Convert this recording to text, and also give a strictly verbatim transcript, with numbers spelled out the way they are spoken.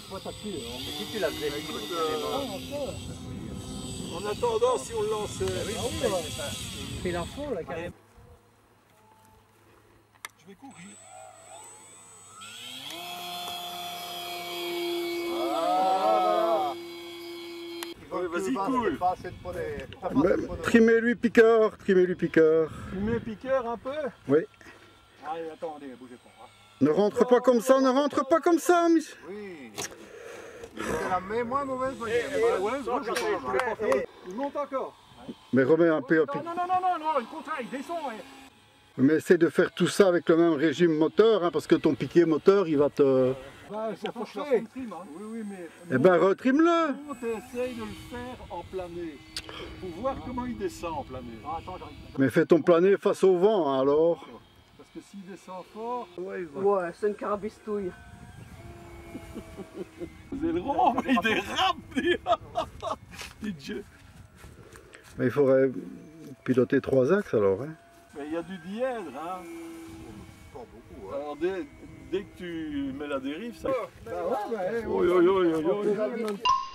fois t'as-dessus. Si tu l'as fait, En attendant, si on le lance. C'est l'info là carrément. Je vais courir. Vas-y, cool. Trimez-lui piqueur, trimez-lui piqueur. Tu mets piqueur un peu. Oui. Allez, attendez, bougez pas. Ne rentre pas comme ça, ne rentre pas comme ça, Miss. Oui. C'est la même, moins mauvaise manière. Ouais, ouais, je sais. Il monte encore. Mais remets un peu. Non, non, non, non, non, non, une contrainte, descend. Mais essaie de faire tout ça avec le même régime moteur, hein, parce que ton piquet moteur, il va te... Bah, ça faut faire son trim, hein. Oui, oui, mais... Eh ben, retrim-le. On essaye de le faire en plané. Pour voir comment il descend en plané. Ah, attends, j'arrive. Mais fais ton plané face au vent, hein, alors. Parce que s'il descend fort... Ouais, Ouais, c'est une carabistouille. c'est le rond, mais il dérape, dis. Dis Dieu. Mais il faudrait piloter trois axes, alors. Hein. Mais il y a du dièdre, hein. Pas beaucoup, hein. Alors, dès, dès que tu mets la dérive, ça... Bah ouais, bah, Oh, oh, oh, oh, oh, oh.